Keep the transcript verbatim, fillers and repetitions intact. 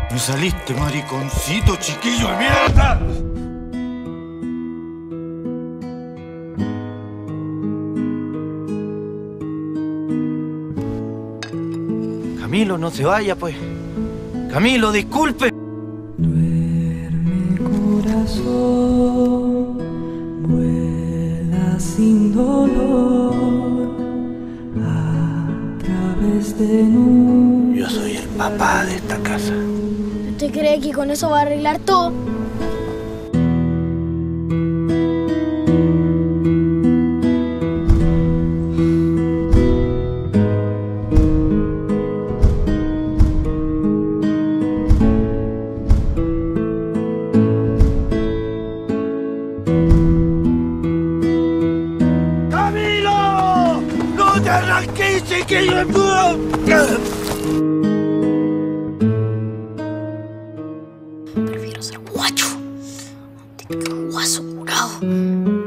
Me saliste, mariconcito, chiquillo de mierda. Camilo, no se vaya, pues. Camilo, disculpe. Duerme, corazón, vuela sin dolor a través de nubes. Yo soy el papá de esta casa. ¿Usted cree que con eso va a arreglar todo? ¡Camilo! ¡No te arranques, chiquillo de puta! Prefiero ser guacho antes que un guaso curado.